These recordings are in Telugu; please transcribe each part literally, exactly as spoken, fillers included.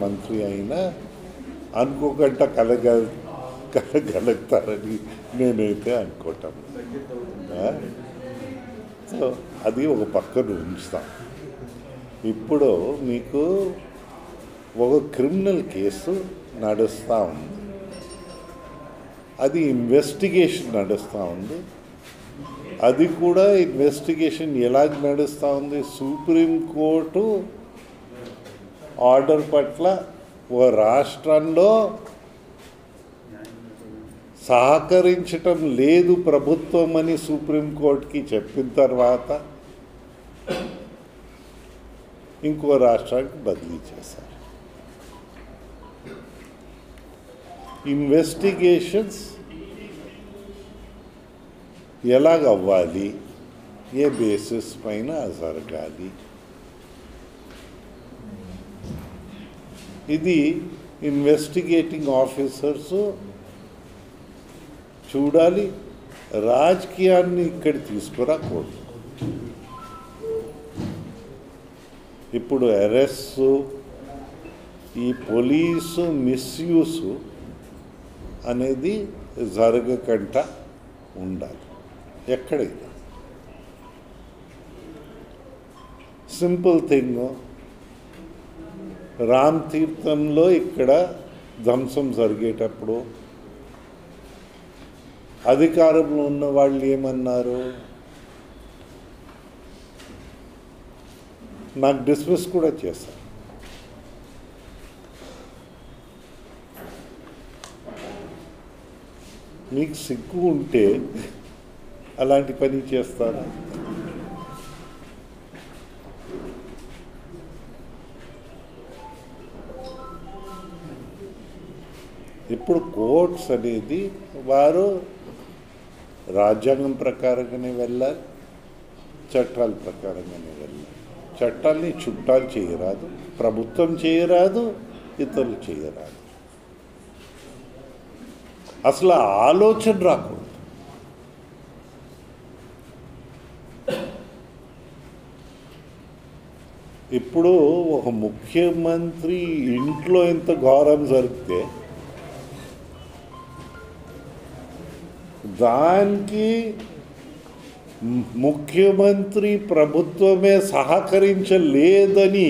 మంత్రి అయినా అనుకోకుండా కలగ కలగలుగుతారని నేనైతే అనుకోవటం. సో అది ఒక పక్కన ఉంచుతాం. ఇప్పుడు మీకు ఒక క్రిమినల్ కేసు నడుస్తూ ఉంది, అది ఇన్వెస్టిగేషన్ నడుస్తూ ఉంది. అది కూడా ఇన్వెస్టిగేషన్ ఎలాగ నడుస్తూ ఉంది, సుప్రీంకోర్టు ఆర్డర్ పట్ల ఓ రాష్ట్రంలో సహకరించటం లేదు ప్రభుత్వం అని సుప్రీంకోర్టుకి చెప్పిన తర్వాత ఇంకో రాష్ట్రానికి బదిలీ చేశారు. ఇన్వెస్టిగేషన్స్ ఎలాగ అవ్వాలి, ఏ బేసిస్ పైన జరగాలి, ఇది ఇన్వెస్టిగేటింగ్ ఆఫీసర్స్ చూడాలి. రాజకీయాన్ని ఇక్కడ తీసుకురాకూడదు. ఇప్పుడు అరెస్టు, ఈ పోలీసు మిస్యూస్ అనేది జరగకుండా ఉండాలి ఎక్కడైనా. సింపుల్ థింగ్, రామ్ తీర్థంలో ఇక్కడ ధ్వంసం జరిగేటప్పుడు అధికారంలో ఉన్న వాళ్ళు ఏమన్నారు, నాకు డిస్మిస్ కూడా చేశారు. మీకు సిగ్గు ఉంటే అలాంటి పని చేస్తారా? ఇప్పుడు కోర్ట్స్ అనేది వారు రాజ్యాంగం ప్రకారంగానే వెళ్ళాలి, చట్టాల ప్రకారంగానే వెళ్ళాలి. చట్టాలని చుట్టాలు చేయరాదు, ప్రభుత్వం చేయరాదు, ఇతరులు చేయరాదు. అసలు ఆలోచన రాకూడదు. ఇప్పుడు ఒక ముఖ్యమంత్రి ఇంట్లో ఎంత ఘోరం జరిగితే దానికి ముఖ్యమంత్రి ప్రభుత్వమే సహకరించలేదని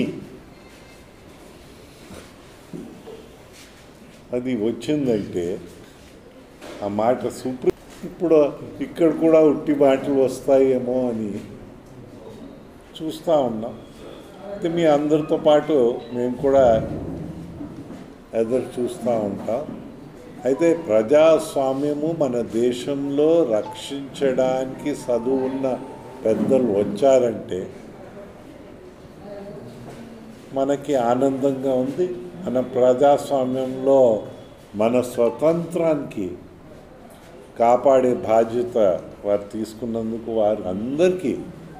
అది వచ్చిందంటే ఆ మాట సుప్రీం ఇప్పుడు ఇక్కడ కూడా ఉట్టి మాటలు వస్తాయేమో అని చూస్తూ ఉన్నాం. అయితే మీ అందరితో పాటు మేము కూడా ఎదురు చూస్తూ ఉంటాం. అయితే ప్రజాస్వామ్యము మన దేశంలో రక్షించడానికి చదువున్న పెద్దలు వచ్చారంటే మనకి ఆనందంగా ఉంది. మన ప్రజాస్వామ్యంలో మన స్వతంత్రానికి కాపాడే బాధ్యత వారు తీసుకున్నందుకు వారు అందరికీ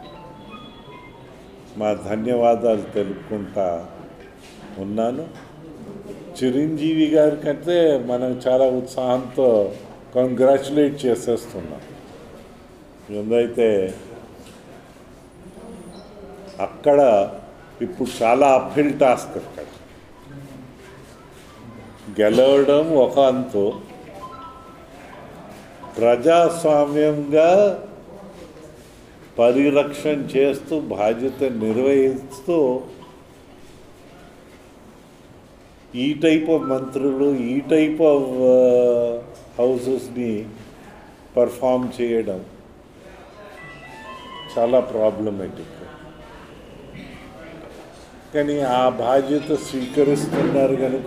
మా ధన్యవాదాలు తెలుపుకుంటా ఉన్నాను. చిరంజీవి గారి కంటే మనం చాలా ఉత్సాహంతో కంగ్రాచులేట్ చేసేస్తున్నాం. ఎందుకైతే అక్కడ ఇప్పుడు చాలా అప్హిల్ టాస్క్, అక్కడ గెలవడం ఒక అంతు, ప్రజాస్వామ్యంగా పరిరక్షణ చేస్తూ బాధ్యత నిర్వహిస్తూ ఈ టైప్ ఆఫ్ మంత్రులు, ఈ టైప్ ఆఫ్ హౌసెస్ని పర్ఫామ్ చేయడం చాలా ప్రాబ్లమేటిక్. కానీ ఆ బాధ్యత స్వీకరిస్తున్నారు కనుక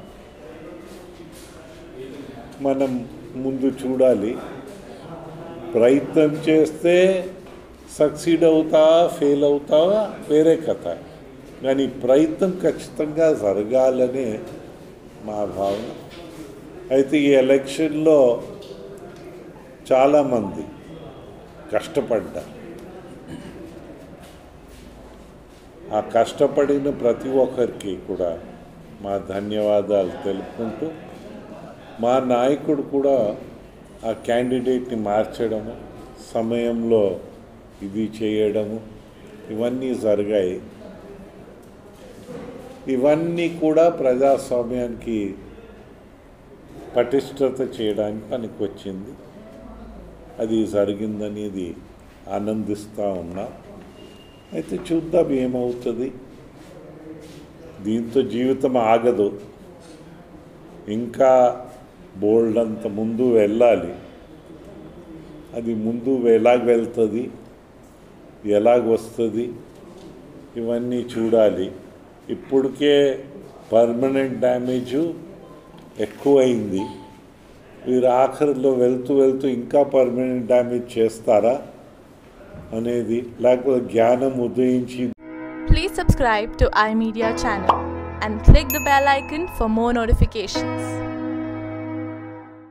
మనం ముందు చూడాలి. ప్రయత్నం చేస్తే సక్సీడ్ అవుతావా ఫెయిల్ అవుతావా వేరే కథ, కానీ ప్రయత్నం ఖచ్చితంగా జరగాలనే మా భావన. అయితే ఈ ఎలక్షన్లో చాలామంది కష్టపడ్డారు. ఆ కష్టపడిన ప్రతి ఒక్కరికి కూడా మా ధన్యవాదాలు తెలుపుకుంటూ, మా నాయకుడు కూడా ఆ క్యాండిడేట్ని మార్చడము, సమయంలో ఇది చేయడము, ఇవన్నీ జరిగాయి. ఇవన్నీ కూడా ప్రజాస్వామ్యానికి పటిష్టత చేయడానికి పనికొచ్చింది. అది జరిగిందనేది ఆనందిస్తూ ఉన్నా. అయితే చూద్దాం ఏమవుతుంది. దీంతో జీవితం ఆగదు, ఇంకా బోల్డ్ అంత ముందు వెళ్ళాలి. అది ముందు ఎలాగ వెళ్తుంది, ఎలాగ వస్తుంది, ఇవన్నీ చూడాలి. ఇప్పటికే పర్మనెంట్ డ్యామేజు ఎక్కువైంది. వీరు ఆఖరిలో వెళ్తూ వెళ్తూ ఇంకా పర్మనెంట్ డ్యామేజ్ చేస్తారా అనేది, లేకపోతే జ్ఞానం ఉదయించి. Please subscribe to iMedia channel and click the bell icon for more notifications.